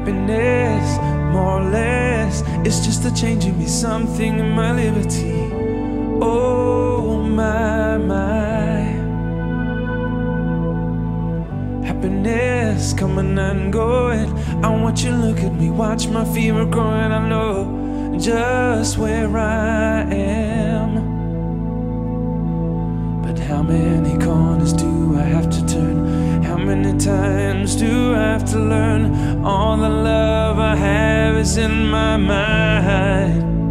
Happiness, more or less, it's just a change in me, something in my liberty. Oh my. Happiness coming and going. I want you to look at me, watch my fever growing. I know just where I am, but how many corners do I have to turn? How many times do I have to learn? All the love I have is in my mind.